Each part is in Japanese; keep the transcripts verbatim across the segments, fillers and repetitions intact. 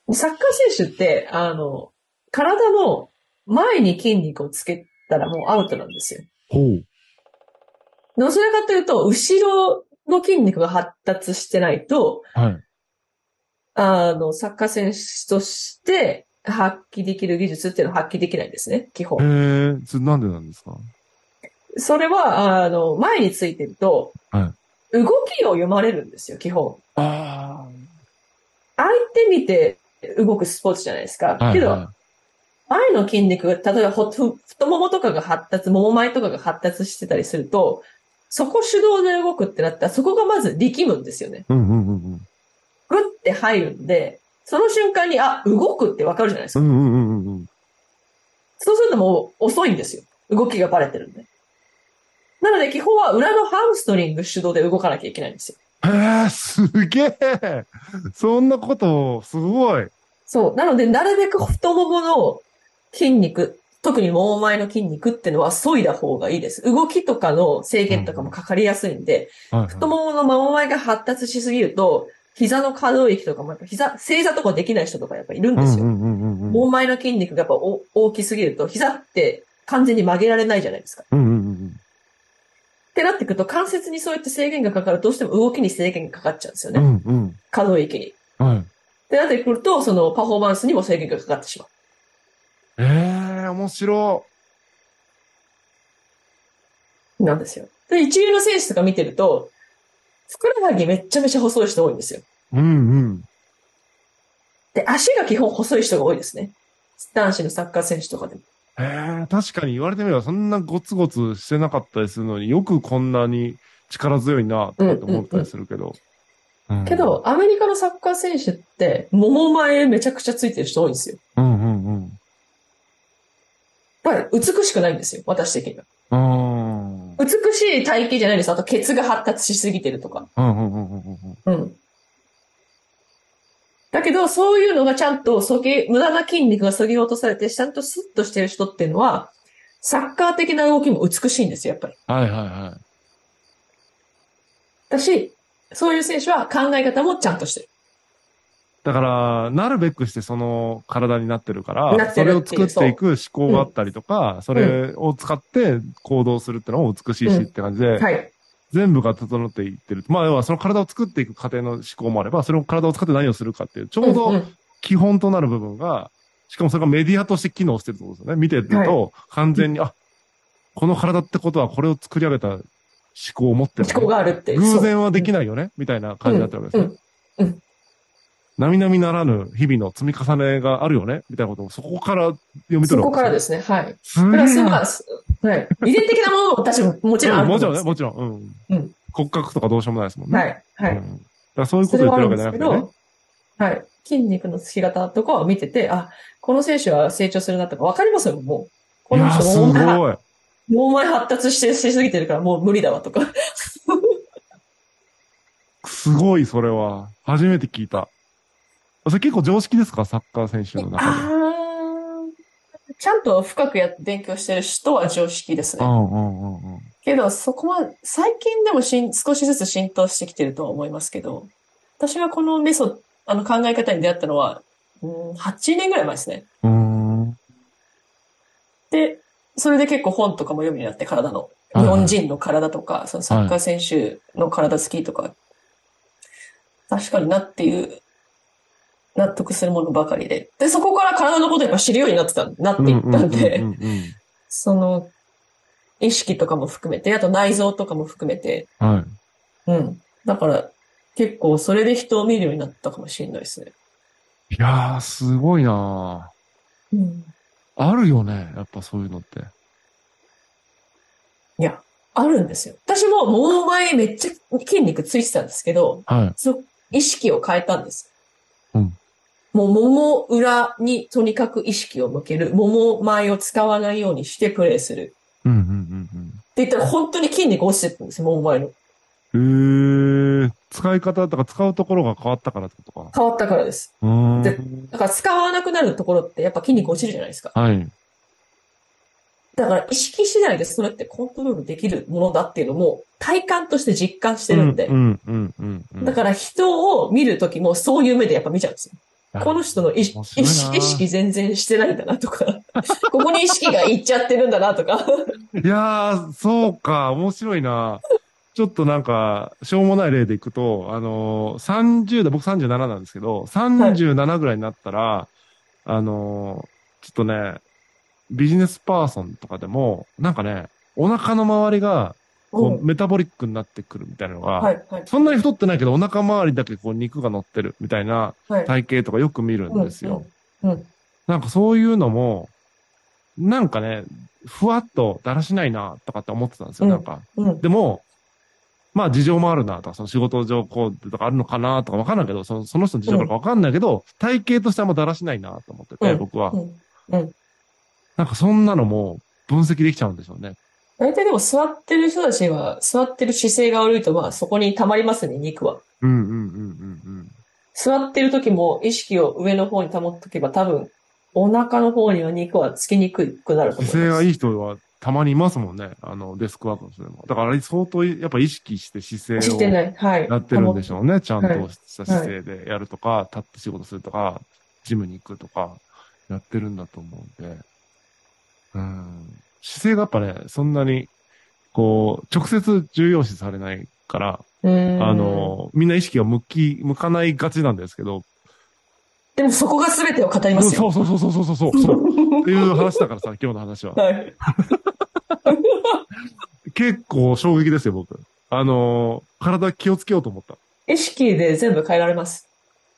サッカー選手って、あの、体の前に筋肉をつけたらもうアウトなんですよ。 ほう。 どちらかというと、後ろの筋肉が発達してないと、 はい。 あの、サッカー選手として発揮できる技術っていうのは発揮できないんですね、基へ本。 え、それなんでなんですか？ それは、あの、前についてると、 はい。 動きを読まれるんですよ、基本。 あ相手見て動くスポーツじゃないですか。 あ。はいけど、 は前の筋肉が、例えば太ももとかが発達、もも前とかが発達してたりすると、そこ手動で動くってなったら、そこがまず力むんですよね。 い。うんうんうんグッて入るんで、その瞬間に、あ、動くってわかるじゃないですうん。 か。 うんうんうんうん。 そうするともう遅いんですよ。動きがバレてるんで。なので基本は裏のハムストリング手動で動かなきゃいけないんですよ。 へえ、すげえ。そんなこと、すごい。 そう。なので、なるべく太ももの筋肉、特にもも前の筋肉っていうのは削いだ方がいいです。動きとかの制限とかもかかりやすいんで、 はいはい。 太もものもも前が発達しすぎると、膝の可動域とかもやっぱ膝、正座とかできない人とかやっぱいるんですよ。 うんうんうんうんうん。 もも前の筋肉がやっぱ大きすぎると、膝って完全に曲げられないじゃないですか。 うんうんうんってなってくると、関節にそういった制限がかかると、どうしても動きに制限がかかっちゃうんですようね。 んうん。 可動域に。っはい。 てなってくると、そのパフォーマンスにも制限がかかってしまう。 ええ、面白なんですよ。で、一流の選手とか見てると、ふくらはぎめっちゃめちゃ細い人多いんですよ。 い。うんうん。 で、足が基本細い人が多いですね。男子のサッカー選手とかでも。 ええ、確かに言われてみれば、そんなゴツゴツしてなかったりするのによくこんなに力強いな、とうんかって思ったりうんうん。 するけど。うん。 けど、アメリカのサッカー選手って、もも前めちゃくちゃついてる人多いんですよ。 うんうんうん。 だから美しくないんですよ、私的には。 うん。うん美しい体型じゃないです。あと、ケツが発達しすぎてるとか。 うんうんうんうん。 うん。だけど、そういうのがちゃんと、そげ、無駄な筋肉が削ぎ落とされて、ちゃんとスッとしてる人っていうのは、サッカー的な動きも美しいんですよ、やっぱり。 はいはいはい。 だし、そういう選手は考え方もちゃんとしてる。 だから、なるべくしてその体になってるから、 なってそれるっていう、 を作っていそく思考う。うん。 があったりとか、そうん。 れを使って行動するってのも美しいしっうん。 て感じで、 はい。 全部が整っていってる。まあ、要はその体を作っていく過程の思考もあれば、それを体を使って何をするかっていう、ちょうん。 うどうん。 基本となる部分が、しかもそれがメディアとして機能してるってことですよね。見てるはい。 と、完全に、あ、この体ってことはこれを作り上げた思考を持ってるね。 思考があるっていう、 偶そう。 然はできないよねみたいな感じになっうん。 てるわけですね。 うん。うん。 並々ならぬ日々の積み重ねがあるよねみたいなことをそこから読み取そるわけですね。 こからですね、はい。 すげえ。 プラス、まあ、はい。遺伝的なものも私ももちろんあうん、もちろんね、 ると思うんですけもちろん。うん。 ど。うん。 骨格とかどうしようもないですもんね。 はい。はい。 うん。だからそういうこそれはあるんとを言ってるわけじゃなくてね。 ですけど、はい。筋肉のつき方とかを見てて、あ、この選手は成長するなとかわかりますよ、もう。このいやー、す人もうお前、 ごい。 もうお前発達してしすぎてるからもう無理だわとか。 すごい、それは。初めて聞いた。それ結構常識ですか？サッカー選手の中で。 あー、ちゃんと深くやって勉強してる人は常識ですね。 うんうんうんうん。 けど、そこは、最近でもしん少しずつ浸透してきてるとは思いますけど、私がこのメソ、あの考え方に出会ったのは、うん、はちねんぐらい前ですね。 うーん。 で、それで結構本とかも読むようになって、体の。日はいはい。 本人の体とか、そのサッカーはい。 選手の体つきとか、確かになっていう納得するものばかりで。で、そこから体のことやっぱ知るようになってた、なっていっうんうんうんうんたんで、 うん。 その、意識とかも含めて、あと内臓とかも含めて、 はうん。だから、結構それで人を見るようになったかもしれないですね。 い。いやー、すごいなうん。 ー。あるよね。やっぱそういうのって。 いや、あるんですよ。私ももも前めっちゃ筋肉ついてたんですけど、 はい。 そ意識を変えたんです。 うん。 もう、もも裏にとにかく意識を向ける。もも前を使わないようにしてプレイする。 うんうんうんって言ったら本当に筋肉落ちてたんですよ、もも前の。 うん。えー、使い方とか使うところが変わったからってことか。 変わったからです。 うーん。 で、だから使わなくなるところってやっぱ筋肉落ちるじゃないですか。 はい。 だから意識次第でそれってコントロールできるものだっていうのも体感として実感してうん、 るんで。 うん、うん、うん、うん。 だから人を見るときもそういう目でやっぱ見ちゃうんですよ。 この人の意識、 面白いな意識全然してないんだなとか、ここに意識がいっちゃってるんだなとか。 いやー、そうか、面白いな。ちょっとなんか、しょうもない例でいくと、あのー、さんじゅう代、僕さんじゅうなななんですけど、 はい。 さんじゅうななぐらいになったら、あのー、ちょっとね、ビジネスパーソンとかでも、なんかね、お腹の周りが、こう、 うん。 メタボリックになってくるみたいなのが、 はい、はい、 そんなに太ってないけど、お腹周りだけこう肉が乗ってるみたいなはい。 体型とかよく見るんうん、 ですよ。 うん、うん、 なんかそういうのも、なんかね、ふわっとだらしないな、とかって思ってたんですよ、 うん、 なんか。 うん、 でも、まあ事情もあるなとか、その仕事上こうとかあるのかなとかわかんないけど、その、その人の事情うん、 かわかんないけど、体型としてあんまだらしないなと思ってて、 うん、 僕は。 うん、うん。 なんかそんなのも分析できちゃうんでしょうね。 大体でも座ってる人たちは、座ってる姿勢が悪いと、まあそこに溜まりますね、肉は。 うんうんうんうん座ってる時も意識を上の方に保っとけば多分、お腹の方には肉はつきにくくなうん。 ると思い姿勢がいいます。 人はたまにいますもんね。あの、デスクワークの人でも。だからあれ相当やっぱ意識して姿勢をしてない。はい。 やってるん保って。 でしょうね。ちゃんはい。 としたはい。 姿勢でやるとか、立って仕事するとか、ジムに行くとか、やってるんだと思うんで。うん。姿勢がやっぱね、そんなに、こう、直接重要視されないから、 うあーん。 の、みんな意識が向き、向かないがちなんですけど、 でもそこが全てを語りますよ。 そうそうそうそうそうそうそう、そう。っていう話だからさ、今日の話は。 はい。 結構衝撃ですよ、僕。あのー体気をつけようと思った。 意識で全部変えられます。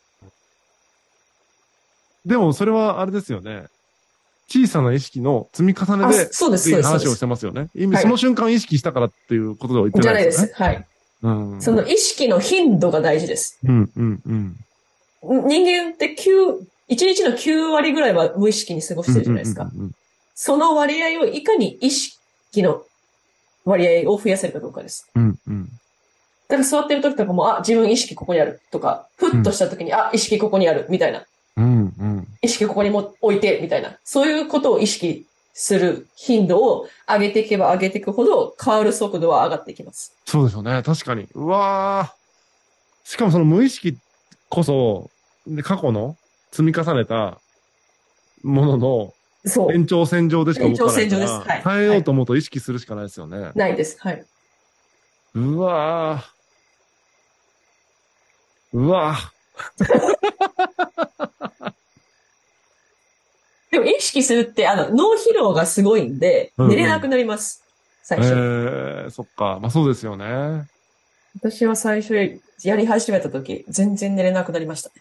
でも、それはあれですよね。小さな意識の積み重ねあ、 でそうです、 っていうそうです、そうで話をしてす。 ますよね。意味、 はい。 その瞬間意識したからっていうことでは言ってないですよね。 じゃないです。はい。 うん。 その意識の頻度が大事です。 うん、うん、うん。 人間ってきゅう、いちにちのきゅう割ぐらいは無意識に過ごしうん、 てうん、うん、 るじゃないですか。 うん。 その割合をいかに意識の割合を増やせるかどうかです。 うん、うん。 だから座ってる時とかも、あ、自分意識ここにあるとか、ふうん、 っとした時に、あ、意識ここにあるみたいな。 うん、うん。 意識ここにも置いてみたいな。そういうことを意識する頻度を上げていけば上げていくほど変わる速度は上がっていきます。 そうですよね。確かに。うわー。しかもその無意識こそ、で過去の積み重ねたもののそ延長線上でしう。延長か動かない線上です。 から、 はい。 変えはい。 ようと思うと意識するしかないですよね。 ないです。はい。 うわー。うわー。 でも意識するって、あの、脳疲労がすごいんで、 うんうん。 寝れなくなります。最え初。 ー、そっか。まあそうですよね。 私は最初やり始めた時、全然寝れなくなりましたね。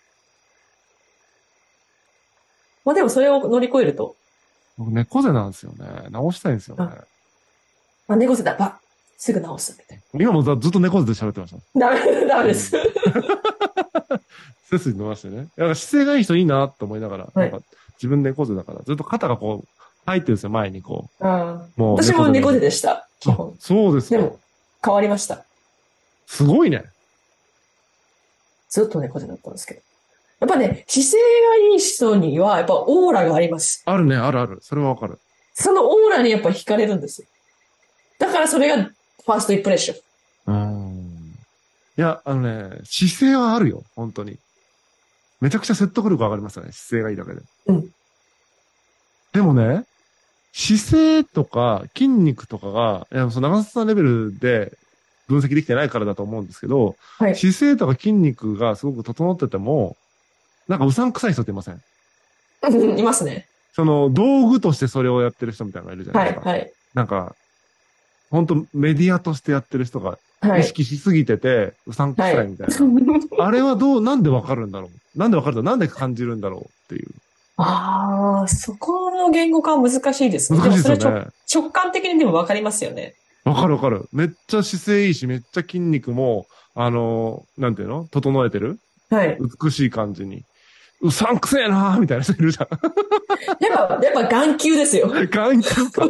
まあでもそれを乗り越えると、 僕猫背なんですよね。直したいんですよね。 あ、まあ、猫背だ、ば、すぐ直す、みたい今もずずっと猫背で喋ってました。 な。ダメ、ダメです。 うん。背筋伸ばしてね。だから姿勢がいい人いいなと思いながら、 はい。 なんか自分猫背だから、ずっと肩がこう、入ってるんですよ、前にこああ。 う。もう私も猫背猫背なんで。 でした、基あ、 本。 そうですか。 でも、変わりました。 すごいね。 ずっと猫背だったんですけど。やっぱね、姿勢がいい人には、やっぱオーラがあります。 あるね、あるある。それはわかる。 そのオーラにやっぱ惹かれるんですよ。だからそれがファーストインプレッション。 うーん。いや、あのね、姿勢はあるよ、本当に。めちゃくちゃ説得力上がりますよね、姿勢がいいだけで。 うん。 でもね、姿勢とか筋肉とかが、いや、その長瀬さんレベルで分析できてないからだと思うんですけど、 はい。 姿勢とか筋肉がすごく整ってても、なんかうさんくさい人っていません？ いますね。 その道具としてそれをやってる人みたいなのがいるじゃないはい、 ですか。 はい。 なんか、本当メディアとしてやってる人がはい。 意識しすぎてて、うさんくはい。 さいみたいな。あれはどう、なんでわかるんだろう、なんでわかるんだなんで感じるんだろうっていう。 ああ、そこの言語化は難しいですね。で難しいですもそれ直、 よね。 直感的にでもわかりますよね。 わかるわかる。めっちゃ姿勢いいし、めっちゃ筋肉も、あのーなんていうの整えてるはい。 美しい感じに。うさんくせえなーみたいな人いるじゃやっぱ、やっぱ眼球ですよ。 ん。眼球か。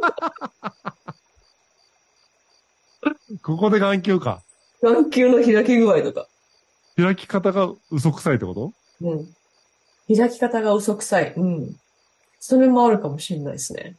ここで眼球か。 眼球の開き具合とか。 開き方が嘘くさいってこと？ うん。開き方が嘘くさい。うん。それもあるかもしれないですね。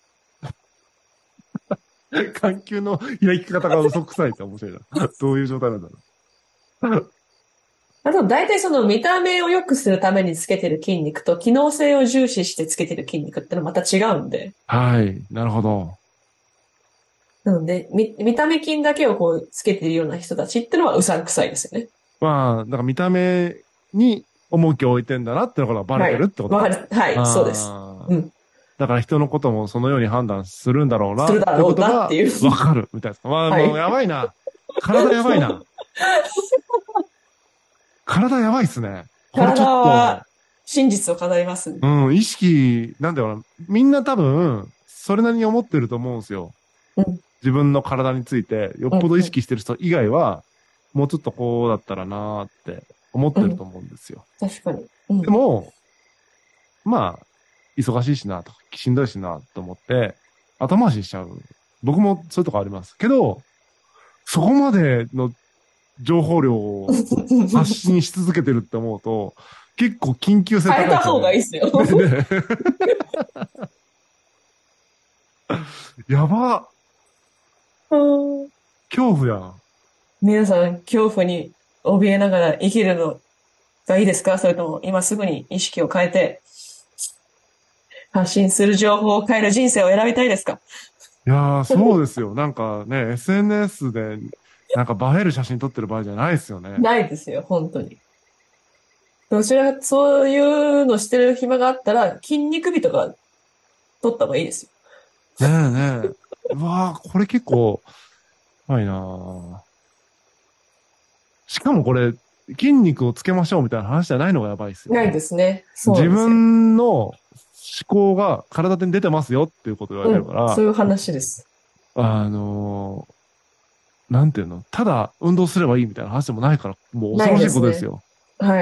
眼球の開き方が嘘くさいって面白いな。どういう状態なんだろう。 あと、大体その見た目を良くするためにつけてる筋肉と機能性を重視してつけてる筋肉ってのはまた違うんで。 はい。なるほど。 なので、見、見た目筋だけをこうつけてるような人たちってのはうさんくさいですよね。 まあ、だから見た目に重きを置いてんだなってのがバレてるってことはい。わかる。はい、そうです。 ああ。 うん。 だから人のこともそのように判断するんだろうなっするだろうてことがなっていう。 わかるみたいです。まあ、 はい。 もうやばいな。体やばいな。体やばいっすね。これちょ体っと、 は真実を語りますね。 うん、意識、なんだろうな。みんな多分、それなりに思ってると思うんですよ。 うん。 自分の体について、よっぽど意うん。 識してる人以外は、もうちょっとこうだったらなーって思っうん。 てると思うんですよ。 確かに。うん。 でも、まあ、忙しいしなとか、しんどいしなと思って、後回しにしちゃう。僕もそういうとこあります。けど、そこまでの情報量を発信し続けてるって思うと、結構緊急性変えた方がい高いですよね。 いですよ。 ねねやば。 うん。 恐怖やん。 皆さん、恐怖に怯えながら生きるのがいいですか？それとも今すぐに意識を変えて発信する情報を変える人生を選びたいですか？ いやー、そうですよ。なんかね、エスエヌエス で、なんか映える写真撮ってる場合じゃないですよね。 ないですよ、本当に。どちら、そういうのしてる暇があったら、筋肉美とか撮った方がいいですよ。 ねえねえ。うわー、これ結構、はいなー。しかもこれ、筋肉をつけましょうみたいな話じゃないのがやばいですよないね。 ですね。そうな自んですよ。 分の思考が体に出てますよっていうことを言われてるうん。 から、 そういう話です。 あのーなんていうの、ただ運動すればいいみたいな話でもないから、もう恐ないろしいですね。 ことですよ。 はい。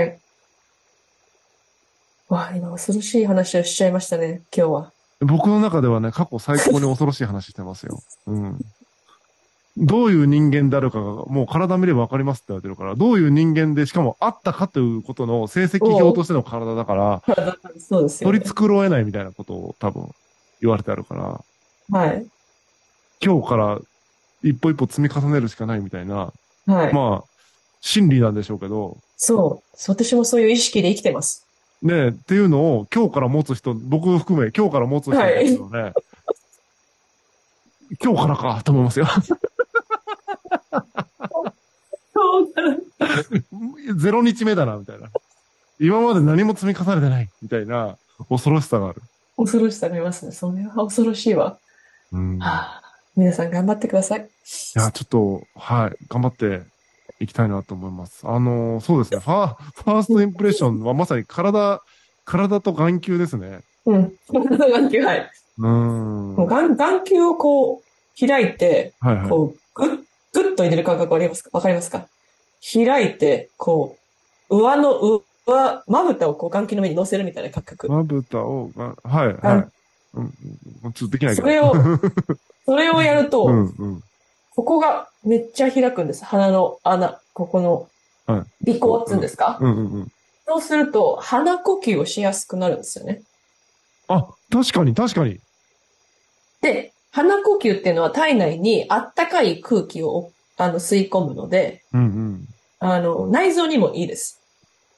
わあ、今恐ろしい話をしちゃいましたね、今日は。 僕の中ではね、過去最高に恐ろしい話してますよ。うん。どういう人間であるかが、もう体見ればわかりますって言われてるから、どういう人間で、しかもあったかということの成績表としての体だから、 そうですよ取りね。 繕えないみたいなことを多分言われてあるから、 はい。 今日から一歩一歩積み重ねるしかないみたいな、 はい。 まあ、真理なんでしょうけど、 そう。私もそういう意識で生きてます。 ね、っていうのを今日から持つ人、僕含め今日から持つ人はい。 たちのね、今日からかと思いますよ。 そうだな。 ゼロ日目だな、みたいな。今まで何も積み重ねてない、みたいな恐ろしさがある。 恐ろしさがありますね。それは恐ろしいわ。 うん。いはあ、皆さん頑張ってください。 や、ちょっと、はい、頑張っていきたいなと思います。あのーそうですね。ファー、ファーストインプレッションはまさに体、体と眼球ですね。 うん。眼球、はい。 うーん。 もう眼、眼球をこう、開いて、 はいはい。 こう、ぐっ、ぐっと入れる感覚ありますか？わかりますか？開いて、こう、上の、上、まぶたをこう眼球の上に乗せるみたいな感覚。 まぶたを、がはいは眼い。うん、うんちょっとできないけど。 それを、それをやると、 うんうん。 ここがめっちゃ開くんです。鼻の穴、ここの、 はい。 鼻孔っつうんですか？ うんうんうん。 そうすると、鼻呼吸をしやすくなるんですよね。 あ、確かに確かに。 で、鼻呼吸っていうのは体内にあったかい空気をあの吸い込むので、 うんうん。 あの、内臓にもいいです。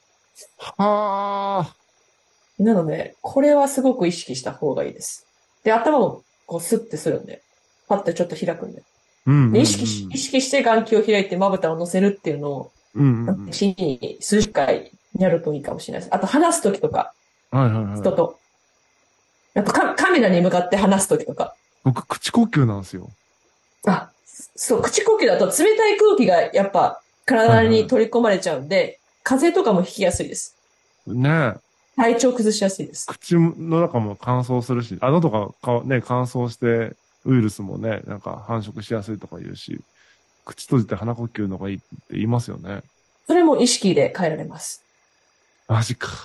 はあ。 なので、これはすごく意識した方がいいです。で、頭もこうスッてするんで、パッてちょっと開くんで。 うんうんうん。 で意識し、意識して眼球を開いてまぶたを乗せるっていうのを、 うんうんうん。 一日に数十回やるといいかもしれないです。あと話すときとか、 はいはいはい。 人と。あとカカメラに向かって話すときとか。 僕、口呼吸なんですよ。 あ、そう、口呼吸だと冷たい空気がやっぱ体に取り込まれちゃうんで、風邪とかもひきやすいです。 ねえ。 体調崩しやすいです。 口の中も乾燥するし、あ、喉がかね、乾燥してウイルスもね、なんか繁殖しやすいとか言うし、口閉じて鼻呼吸の方がいいって言いますよね。 それも意識で変えられます。 マジか。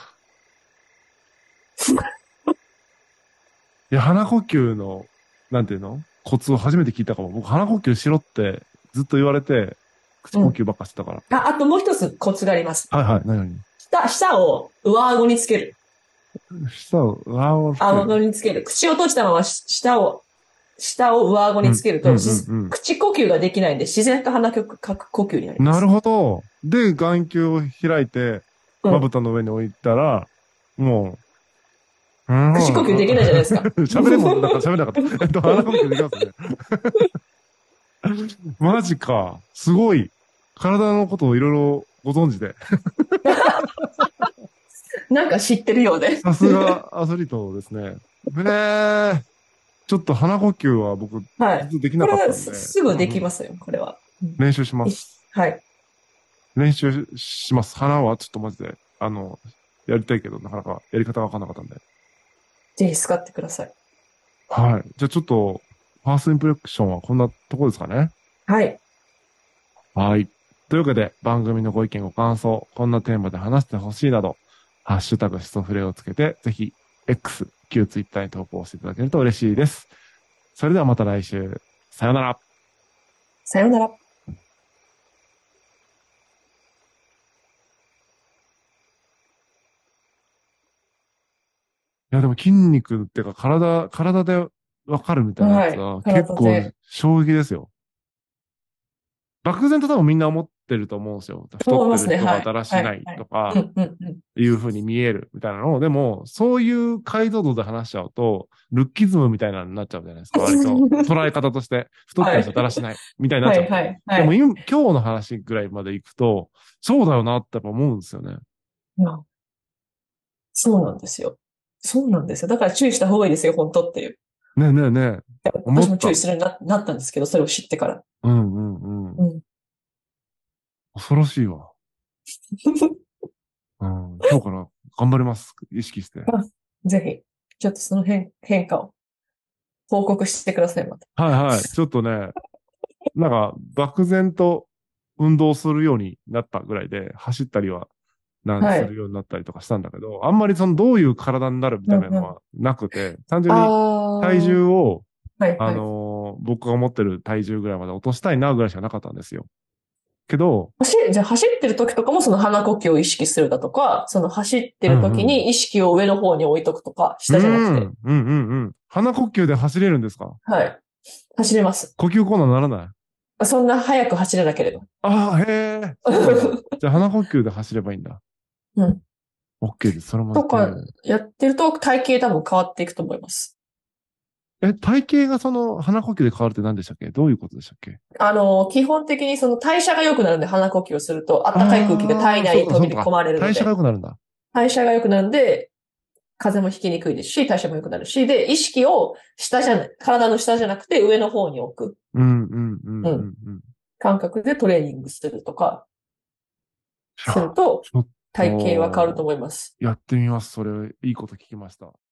いや、鼻呼吸の、なんていうのコツを初めて聞いたかも。僕、鼻呼吸しろってずっと言われて、口呼吸ばっかしてたから。 あ、あともう一つコツがあります。 はいはい、何々。 舌、舌を上顎につける。 舌を、上をつけ上る。 顎につける。口を閉じたまま舌を下を上顎につけると、 うんうんうんうん、 口呼吸ができないんで、自然と鼻呼吸になります。 なるほど。で、眼球を開いて、まぶたの上に置いたら、もう、うん、 口呼吸できないじゃないですか。 喋れもんだから喋れなかった。えっと、鼻呼吸できますね。マジか。すごい。体のことをいろいろご存知で。 なんか知ってるようで。 さすがアスリートですね。へえ。ちょっと鼻呼吸は僕、ずはい。 っとできこれはなかったんで。 すすぐでうん、 きますよ、これは。 練習します。 はい。 練習します。鼻はちょっとマジで、あの、やりたいけど、なかなかやり方がわかんなかったんで。 ぜひ使ってください。 はい。じゃあちょっと、ファーストインプレッションはこんなところですかね。 はい。 はい。というわけで、番組のご意見ご感想、こんなテーマで話してほしいなど、ハッシュタグシソフレをつけて、ぜひ、X、旧 Twitter に投稿していただけると嬉しいです。それではまた来週。さよなら。 さようなら。 いや、でも筋肉っていうか、体、体でわかるみたいなやはい。 つは、結構体で。 衝撃ですよ。漠然と多分みんな思ってると思うんですよ。太ってる思いますね。はい。 人がだらしはい。 ないはい。 とか、 うんうんうん。 いう風に見えるみたいなのを、でも、そういう解像度で話しちゃうと、ルッキズムみたいなのになっちゃうじゃないですか、割と。捉え方として、太ってる人だらはい。 しない、みたいになっはい。 ちゃうと。 はい。はい。 でも今、今日の話ぐらいまで行くと、そうだよなってやっぱ思うんですよね。 うん、そうなんですよ。そうなんですよ。だから注意した方がいいですよ、本当っていう。 ねえねえねえ。思私も注意った。 するようにななったんですけど、それを知ってから。 うんうんうん。 うん。 恐ろしいわ。うん。今日から頑張ります。意識して。 あ、ぜひ、ちょっとその変、変化を報告してください、また。 はいはい。ちょっとね、なんか、漠然と運動するようになったぐらいで、走ったりは、なんはい。 するようになったりとかしたんだけど、あんまりそのどういう体になるみたいなうんうん。 のはなくて、単純あに体あ、 重を、あはいはい。 のー僕が持ってる体重ぐらいまで落としたいなぐらいしかなかったんですよ。けど、 走、じゃあ走ってる時とかもその鼻呼吸を意識するだとか、その走ってる時うんうん。 に意識を上の方に置いとくとか、 うー下じゃなくて。 ん、うんうんうん。鼻呼吸で走れるんですか？ はい。走れます。 呼吸困難ならない？ そんな早く走れなければ。 ああ、へえ、そうなんだ。じゃあ鼻呼吸で走ればいいんだ。 うん。 OK です。それもやっとか、 てみよう。 やってると体型多分変わっていくと思います。 え、体型がその鼻呼吸で変わるって何でしたっけ？どういうことでしたっけ？ あの、基本的にその代謝が良くなるんで鼻呼吸をすると、暖かい空気が体ああ、そうか、 内に取そうか。 り込まれるの代謝がで、 良くなるんだ。 代謝が良くなるんで、風邪もひきにくいですし、代謝も良くなるし、で、意識を下じゃない、体の下じゃなくて上の方に置く。 うん、うん、うん、 うん。 うん、うん。い感覚でトレーニングするとか、するや、 と、 ちょっ体型は変わるとと、 思います。 やってみます。それ、いいこと聞きました。